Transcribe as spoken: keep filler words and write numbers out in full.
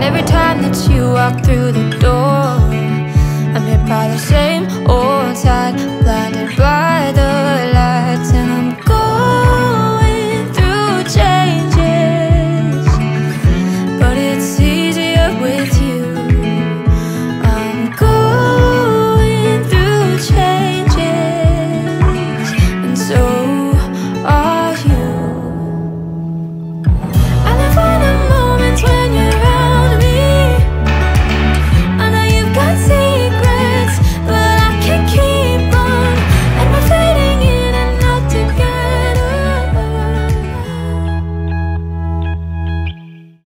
Every time that you walk through the door, I'm hit by the same old tide.